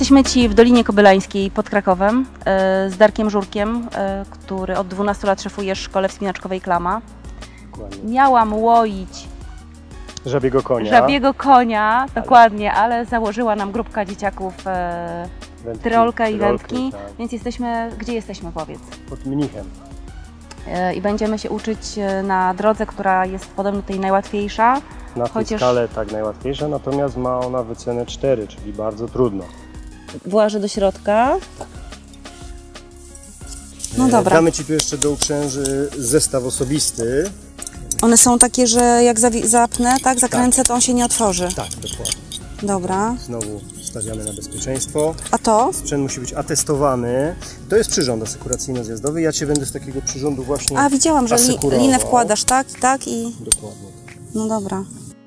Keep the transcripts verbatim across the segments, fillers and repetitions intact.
Jesteśmy Ci w Dolinie Kobylańskiej pod Krakowem z Darkiem Żurkiem, który od dwunastu lat szefuje w szkole wspinaczkowej Klama. Dokładnie. Miałam łoić żabiego konia, żabiego konia ale... dokładnie, ale założyła nam grupka dzieciaków wędki, tyrolkę i wędki, tak. Więc jesteśmy, gdzie jesteśmy, powiedz? Pod Mnichem. I będziemy się uczyć na drodze, która jest podobno tej najłatwiejsza. Na tej chociaż... skale tak najłatwiejsza, natomiast ma ona wycenę cztery, czyli bardzo trudno. Włażę do środka. No dobra. Damy Ci tu jeszcze do uprzęży zestaw osobisty. One są takie, że jak zapnę, tak, zakręcę, tak. To on się nie otworzy. Tak, dokładnie. Dobra. Znowu stawiamy na bezpieczeństwo. A to? Sprzęt musi być atestowany. To jest przyrząd asekuracyjno-zjazdowy. Ja Cię będę z takiego przyrządu właśnie A, widziałam, że li, linę wkładasz, tak, tak i... Dokładnie. No dobra.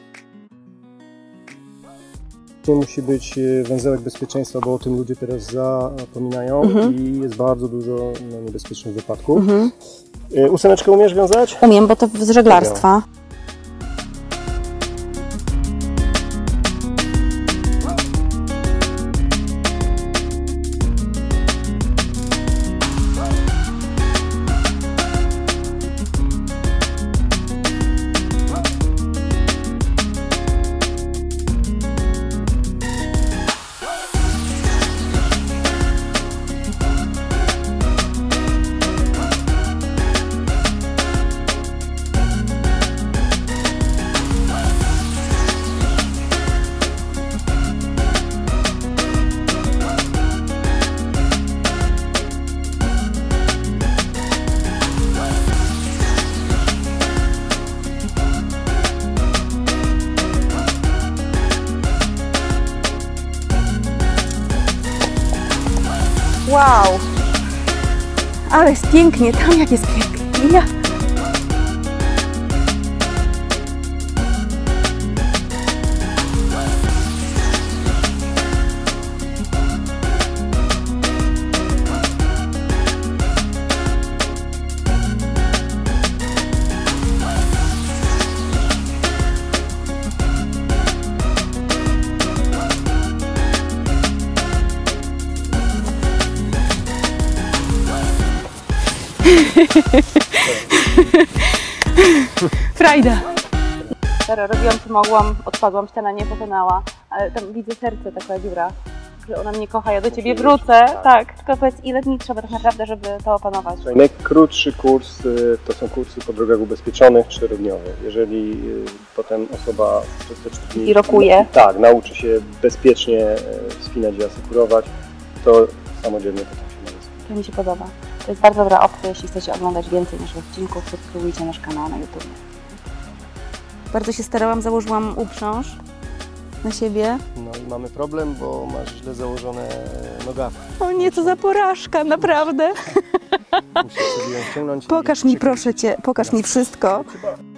Musi być węzełek bezpieczeństwa, bo o tym ludzie teraz zapominają mhm. i jest bardzo dużo no, niebezpiecznych wypadków. Mhm. Ósemeczkę umiesz wiązać? Umiem, bo to z żeglarstwa. Wow! Ale jest pięknie, tam jak jest pięknie. Ja. Frajda. Teraz robiłam co mogłam, odpadłam, ściana nie pokonała, ale tam widzę serce, taka dziura, że ona mnie kocha, ja do Ciebie wrócę, tak, tylko powiedz, ile dni trzeba tak naprawdę, żeby to opanować? Najkrótszy kurs to są kursy po drogach ubezpieczonych, czterodniowe. Jeżeli potem osoba przez te cztery dni i rokuje. Tak, nauczy się bezpiecznie wspinać i asekurować, to samodzielnie potem się nauczy. To mi się podoba. To jest bardzo dobra opcja, jeśli chcecie oglądać więcej naszych odcinków, subskrybujcie nasz kanał na YouTube. Bardzo się starałam, założyłam uprząż na siebie. No i mamy problem, bo masz źle założone nogawki. O nie, to za porażka, naprawdę. Musisz sobie ją ściągnąć. Pokaż mi, proszę Cię, pokaż mi wszystko.